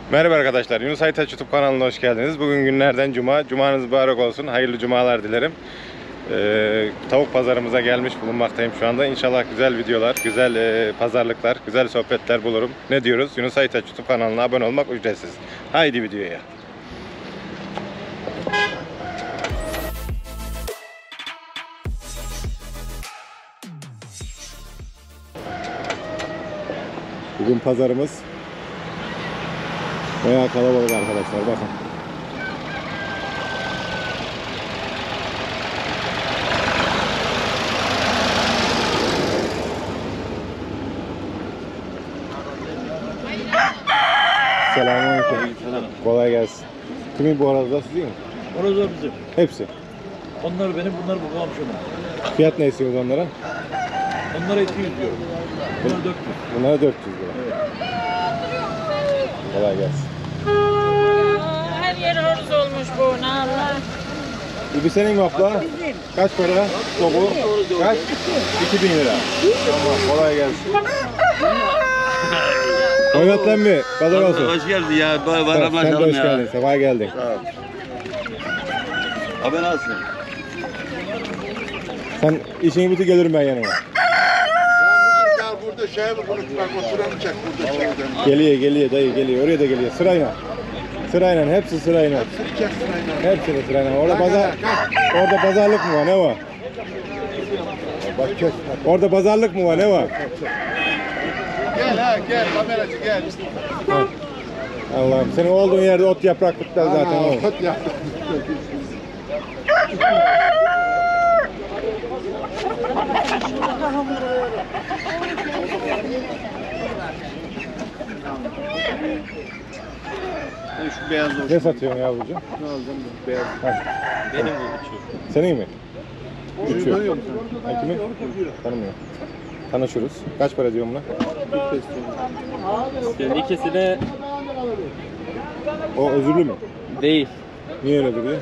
Merhaba arkadaşlar, Yunus Aytaç YouTube kanalına hoş geldiniz. Bugün günlerden cuma. Cumanız mübarek olsun. Hayırlı cumalar dilerim. Tavuk pazarımıza gelmiş bulunmaktayım şu anda. İnşallah güzel videolar, güzel pazarlıklar, güzel sohbetler bulurum. Ne diyoruz? Yunus Aytaç YouTube kanalına abone olmak ücretsiz. Haydi videoya. Bugün pazarımız bayağı kalabalık arkadaşlar, bakın. Selamünaleyküm. Kolay gelsin. Kimin bu arada, sizin mi? Orası bizim. Hepsi. Onlar benim, bunlar bu komşumun. Fiyat ne istiyorsunuz onlara? Onlara 200 diyorum. Bunlar 400. Bunlara 400 lira. Evet. Kolay gelsin. Her yer horoz olmuş bu, ne Allah. Bu senin mi abla? Kaç para? Topu? Kaç? 2000 lira. Tamam, kolay gelsin. Oynatlan mı? Pazar olsun. Hoş geldin ya. Sen de Bayramlaşalım hoş ya. geldin. Sefa geldin. Sağ ol. Abi nasılsın? Sen işini bitir, gelirim ben yanına. Ya burada şey mi konuşmak, oturanı çek burada şeyden. Geliyor dayı, geliyor. Oraya da geliyor. Sırayla. Sırayla, hepsi sırayla. Çek sırayla. Hepsini sırayla. Orada pazarlık mı var? Ne var? Bak kes. Orada pazarlık mı var? Ne var? Gel ha gel kameracı gel. Allah'ım, senin olduğun yerde ot yaprak bitler zaten oğlum. Ot yaptık. Şu beyaz olsun. Ne satıyorsun yavrucuğum? Ne alacağım ben? Beyaz. Benim bu uçuyor. Senin mi? Şunu Uçuyor. tanıyor musun? Ha, kimi? Tanımıyorum. Tanışırız. Kaç para diyor buna? Senin ikisi de O özürlü mü? değil. Niye öyle duruyor?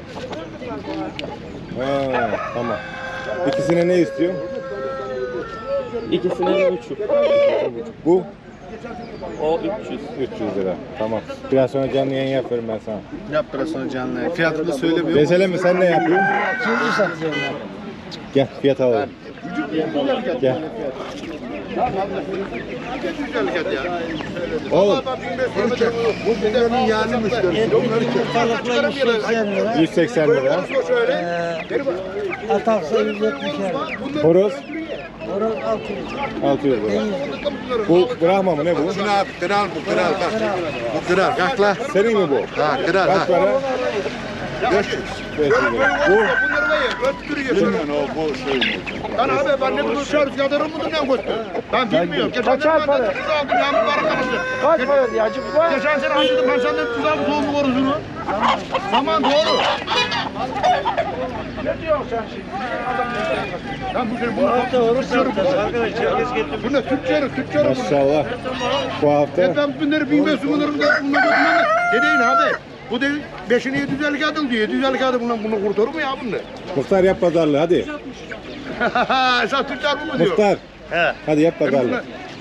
Ha, tamam. İkisine ne istiyorsun? İkisinin uçuk. Bu O 300. 300 lira. Tamam. Biraz sonra canlı yayın yaparım ben sana. Yap biraz sonra canlı. Fiyatını söylemiyor. Mesele mi? Sen ne yapıyorsun? Gel fiyat alalım. Gel. Oğlum Bu benim yani müşterisi. 180 lira. Ataksa 170 lira. Horoz Horoz 600 lira. 600 lira. Bu Brahma mı, ne bu? Şunu abi kral bu kral bak. Bu kral kalk la. Senin mi bu? Ha kral Kaç ha. para? 500. 500 lira. Bu Bunları var ya öttürüyor. Bilmiyorum o bu şey. Ben abi ben ne bunu şarj yadırım mıdır ne koydu? Ben bilmiyorum. Geçen sene ben de tuz aldım ya bu arkadaşlar. Kaç para diye acık var? Geçen sene harcadım ben senden tuz aldım soğuk borusunu. Tamam doğru. Ne diyorsun sen şimdi? Ben bu sene bunu tutuyorum. Bu ne tüccarı. maşallah. Bu hafta Ben bunları bilmiyorsun bunları da bunları götürmem. Dedeyin abi. Bu değil 5'ini 750 adım diyor. 750 adım bunu kurtarır mı ya bunu? Muhtar yap pazarlığı hadi. Sen tüccar mı diyor? Muhtar. He. Hadi yap pazarlığı.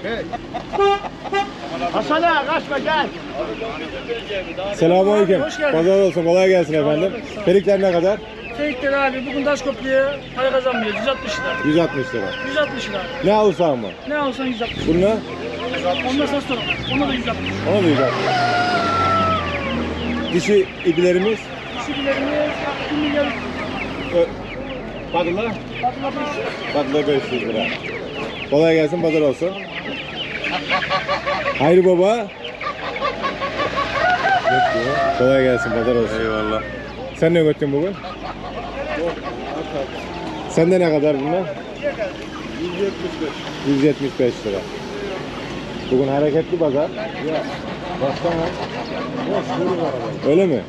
Hasan ağa kaçma gel. Selamünaleyküm. Pazar olsun. Kolay gelsin efendim. Perikler ne kadar? Teyitler abi bugün taş kopya para kazanmıyor 160 lira. 160 lira. 160 lira. Ne alırsan mı? Ne alsan 160. Bununla? Ondan sonra sorun. Ona da 160. Ona da 160. Dişi ipilerimiz? Şükürlerimiz 1 milyar. Bakırlar? Fatma 500. Bakırlar 500 lira. Kolay gelsin, pazar olsun. Hayri baba. Kolay gelsin, pazar olsun. Eyvallah. Sen ne götürdün bugün? Sende ne kadar bunlar? 175 lira. Bugün hareketli pazar. Baksana. Öyle mi?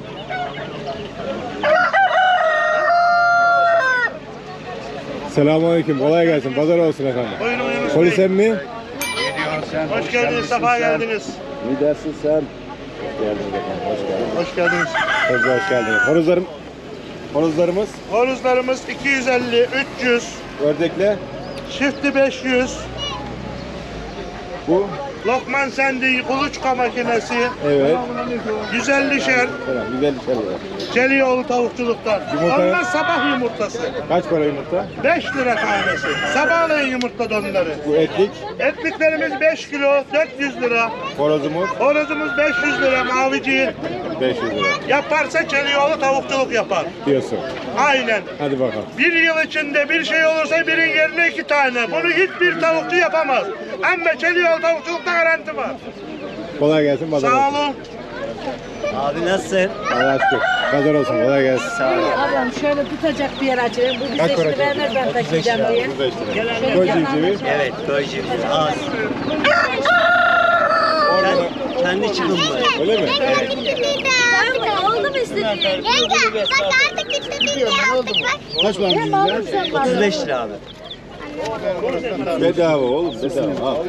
Selamünaleyküm. Kolay gelsin. Pazar olsun efendim. Polis emmi. Hoş geldiniz, sefa geldiniz. Ne dersin sen? Hoş geldiniz efendim. Hoş geldiniz. Hoş geldiniz. Hoş geldiniz. Horozlarımız Horozlarımız 250, 300, ördekle çifti 500, bu Lokman Sendi kuluçka makinesi, Evet. 150'şer, Tamam, güzel bir şey var. Çelioğlu tavukçuluktan. Yumurta- Onlar sabah yumurtası. Kaç para yumurta? 5 lira tanesi. Sabahleyin yumurtladı onları. Bu etlik. Etliklerimiz 5 kilo, 400 lira. Horozumuz Horozumuz 500 lira, mavici. 500 lira Yaparsa Çelioğlu tavukçuluk yapar. diyorsun. Aynen. Hadi bakalım. Bir yıl içinde bir şey olursa birin yerine 2 tane. Bunu hiçbir tavukçu yapamaz. Ama Çelioğlu tavukçulukta garanti var. Kolay gelsin. Pazar Sağ olsun. olun. Abi nasılsın? Allah'a şükür. Pazar olsun. Kolay gelsin. Ablam şöyle tutacak bir yer açayım. Bu Kaç bize para? işte vermez ben taşıyacağım diye. 35 lira. Koy civcivi. Evet, köycüğüm. Az. Kendi çıkım mı? Öyle mi? Oldu mu istediğin? Yenge bak artık istediğini yaptık bak. Kaç var bizde? 35 lira abi. Bedava oğlum. Bedava. Al.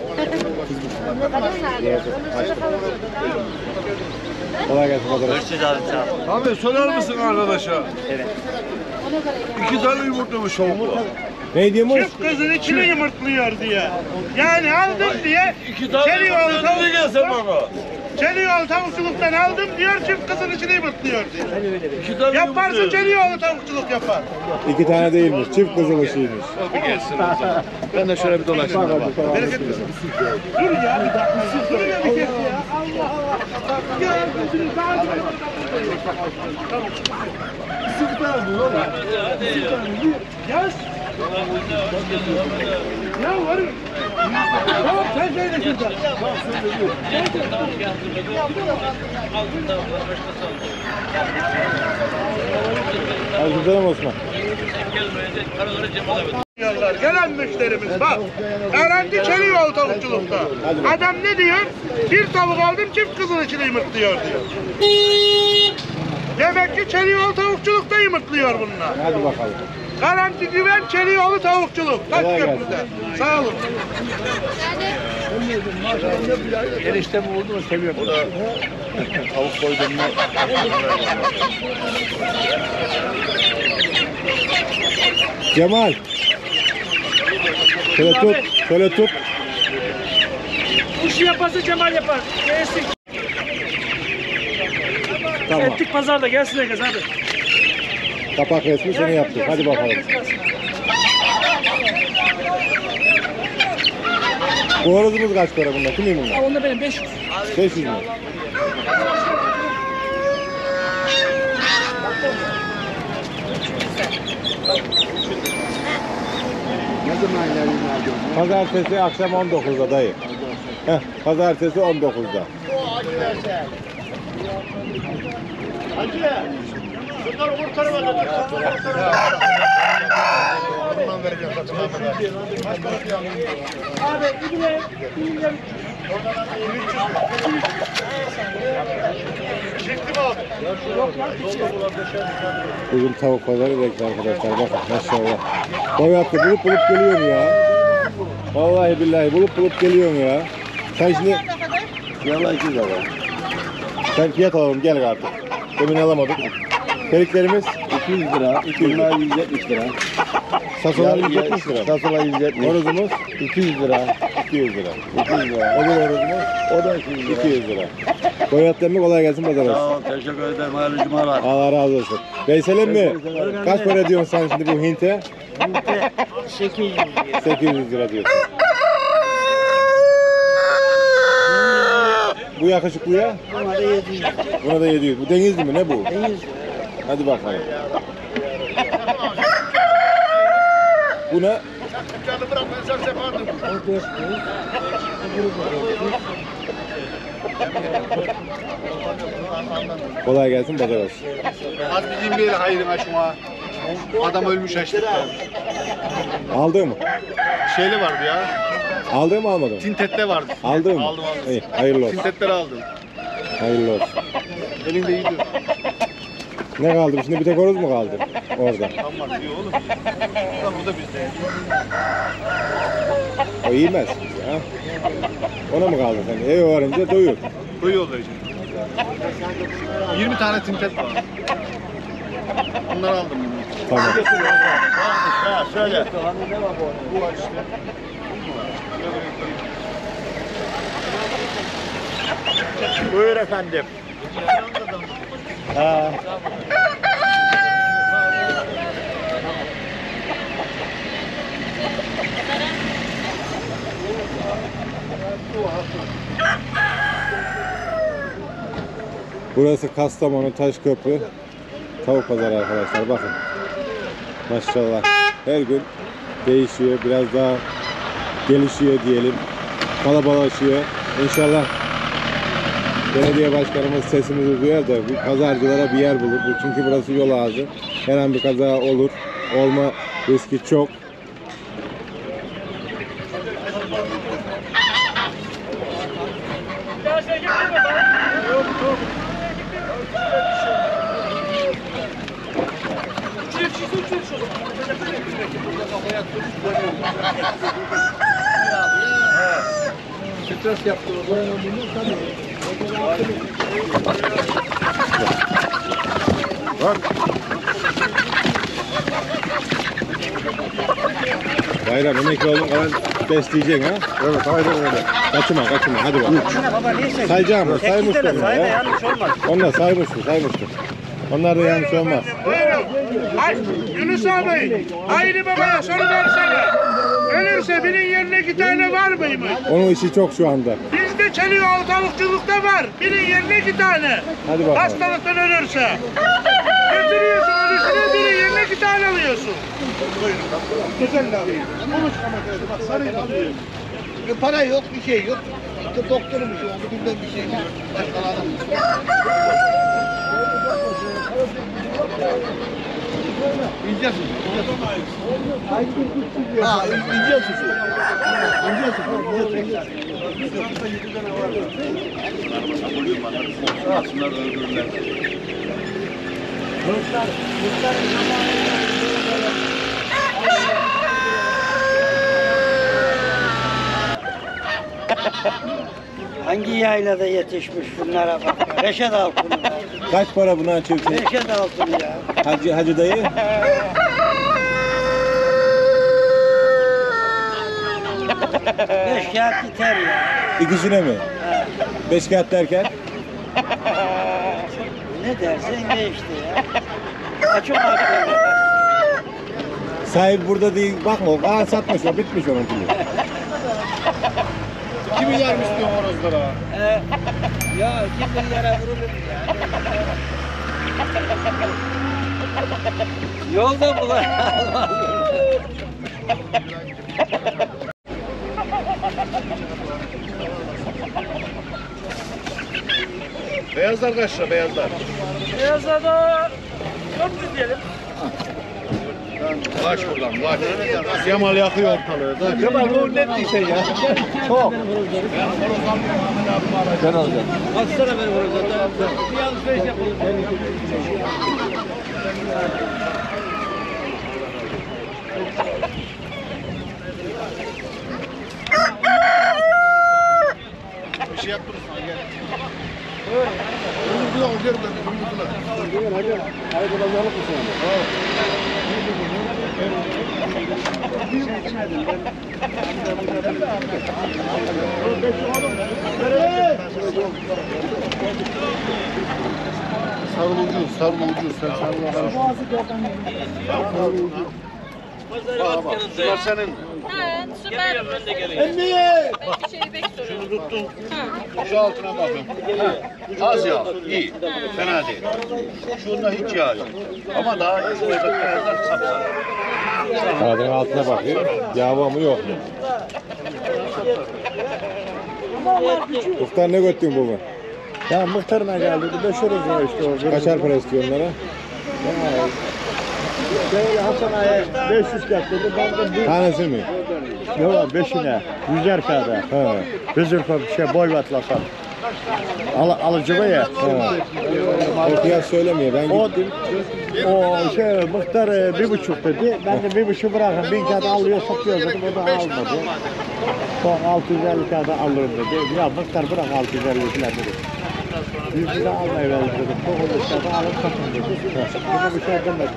Kolay gelsin. Pazar olsun. Görüşürüz abi sağ ol. Abi sorar mısın arkadaşa? Evet. 2 tane yumurtlamış tavuk var. Ne diyormuş? Çift kızın içini yumurtluyor diye. Yani aldım diye 2 tane Çelioğlu yumurtladı gelse bana. Çelioğlu tavukçuluktan aldım diyor, çift kızın içini yumurtluyor diyor. 2 tane Yaparsa yumurtluyor. Çelioğlu tavukçuluk yapar. 2 tane değilmiş. Çift kızılışıymış. Ben de şöyle bir dolaşayım. Bereket versin. Dur ya bir dakika. Dur ya bir kez ya. Allah Allah. Ya gözünü daha Yaz. Ya varım. Tamam sen söyle şurada. Aleykümselam Osman. Diyorlar. Gelen müşterimiz bak. Garanti Çelioğlu tavukçulukta. Adam ne diyor? Bir tavuk aldım çift kızıl içine yumurtluyor diyor. Demek ki Çelioğlu tavukçulukta yumurtluyor bunlar. Hadi bakalım. Garanti güven Çelioğlu tavukçuluk. Taş Kolay gelsin. köprüde. Sağ olun. Enişte bu oldu mu seviyorum. Tavuk koydum mu? Cemal. Şöyle tut. Şöyle tut. Bu işi yaparsa Cemal yapar. Gelsin. Tamam. Ettik pazarda gelsin herkes hadi. Kapak resmi seni yaptık. Hadi bakalım. Bu horozumuz kaç para bunda? Kimin bunlar? Onda benim 500. 500 mü? Pazartesi akşam 19'da dayı. Heh, pazartesi 19'da. Bugün tavuk pazarı bekliyor arkadaşlar. Bakın maşallah. Boyatlı bulup geliyorum ya. Vallahi billahi bulup geliyorum ya. Sen şimdi yalan 200 lira. Sen fiyat alalım gel artık. Demin alamadık. Periklerimiz 200 lira. 200 lira. 170 lira. Sasolar 170 lira. Sasolar 170. Horozumuz 200 lira. 200 lira. 200 lira. Öbür horozumuz o da 200 lira. 200 lira. Boyatlarına kolay gelsin pazar olsun. Sağ ol, teşekkür ederim. Hayırlı cumalar. Allah razı olsun. Veysel'im mi? Kaç para diyorsun sen şimdi bu hinte? 800 lira diyorsun. Bu yakışıklıya? Buna da 700. Buna da 700. Bu denizli mi? Ne bu? Denizli. Hadi bakalım. Bu ne? Kolay gelsin, pazar olsun. Az bizim bir hayrına şuna. Adam ölmüş açlık. Aldı mı? Şeyli vardı ya. Aldı mı almadı mı? Tintette vardı. Aldı mı? Aldım. İyi, hayırlı olsun. Tintetleri aldım. Hayırlı olsun. Elinde iyiydi. Ne kaldı? Şimdi bir tek horoz mu kaldı? Orada. Tamam diyor oğlum. Bu da bizde. O yemez. Ha? Ona mı kaldı sen? Eve varınca doyur. Koyu oluyor işte. 20 tane tintet var. Bunları aldım. Tamam. Ha söyle. Buyur efendim. Ha. Burası Kastamonu Taşköprü tavuk pazarı arkadaşlar, bakın. Maşallah her gün değişiyor, biraz daha gelişiyor diyelim, kalabalaşıyor. İnşallah belediye başkanımız sesimizi duyar da bu pazarcılara bir yer bulur. Çünkü burası yol ağzı. Her an bir kaza olur. Olma riski çok. Stres yaptı. Bak. Bayram emekli oldun kalan besleyeceksin ha? Evet, aynen öyle. Kaçma hadi bak. Sayacağım, saymıştım ya. Yanlış olmaz. Onlar saymıştım. Onlar da yanlış olmaz. Yunus abi, Hayri Baba'ya soru versene. Ölürse birinin yerine 2 tane var mıymış? Onun işi çok şu anda. Bizde Çelioğlu tavukçulukta var. Birinin yerine 2 tane. Hadi bakalım. Hastalıktan ölürse. Götürüyorsun ölüsüne, birinin yerine 2 tane alıyorsun. Buyurun. Güzel abi. Bak sarıyla alıyor. Para yok, bir şey yok. İşte doktorum bir şey oldu, bilmem bir şey yok. Başkalarına. İnce su. Ha, ince su. Aslında öldürürler. Hangi yaylada yetişmiş bunlara bak. Reşat Altun. Kaç para buna açıyorsun? Reşat Altun ya. Hacı dayı? Beş kağıt yeter ya. İkisine mi? 5 kağıt derken? Ne dersen de işte ya. Açım artık. Sahip burada değil, bakma o satmış o, bitmiş onun pili. Kimi yarmış diyor horozlara? Ya kim yere vurulur ya. Yolda bulan. Beyazlar kaç lira beyazlar? Beyazlarda 400 diyelim. Kaç buradan kaç. Kemal yakıyor ortalığı. Kemal bu ne diyse ya. Çok. Ben alacağım. Atsana beni orada. Bir alışveriş yapalım. Bir şey yaptınız mı? Gel. Vurdular, vurdular. Hadi. Hadi bakalım mı sana? Sarı ucuz. Sen sarı Bunlar senin. Ha, süper. Emniye! Ben bir şeyi bekliyorum. Şunu tuttun. Şu altına bakın. Az yağ, iyi. Fena değil. Şunda hiç yağ yok. Ama daha iyi beyazlar sapsarı. Kağıdın altına bakıyor. Yağ var mı yok mu? Muhtar ne götürdün bugün? Ya muhtarına geldi. 5 lira işte o. Kaçar para istiyor onlara? Böyle Hasan Ağa'ya 500 getirdi. Ben de bir... Tanesi mi? Yok 5'ine. 100'er kağıda. He. Bizim boy vatlasan. Alıcıma ya. O fiyat söylemiyor. Ben O, gittim. o muhtar 1,5 dedi. Ben de 1,5 bırakın. 1000 kağıda alıyor satıyor dedim. O da almadı. Son 650 kağıda alırım dedi. Ya muhtar bırak 650 falan dedi. 100 lira almayı verin dedim. Çok olur kağıda alıp satın dedi. Buna bir şey demedi.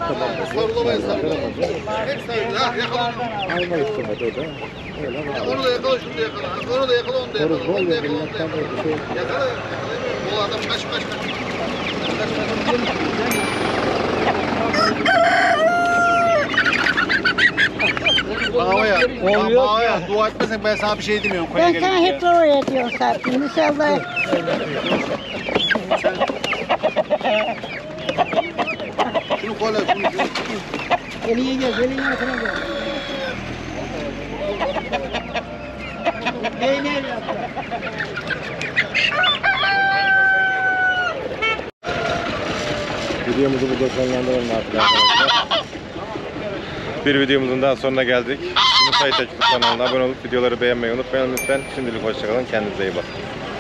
Alma istemedi o da. Öyle var. Onu da yakala, şunu da yakala. Onu da yakala, onu da yakala. Bol yakala. Bağaya. Bağaya. Dua etmesen ben sana bir şey demiyorum. Ben sana hep dua ediyorum zaten. İnşallah. Şunu kola. Şunu. Eliye gel, eliye yakına gel. Videomuzu burada sonlandıralım artık arkadaşlar. Bir videomuzun daha sonuna geldik. Yunus Aytaç YouTube kanalına abone olup videoları beğenmeyi unutmayın lütfen. Şimdilik hoşçakalın. Kendinize iyi bakın.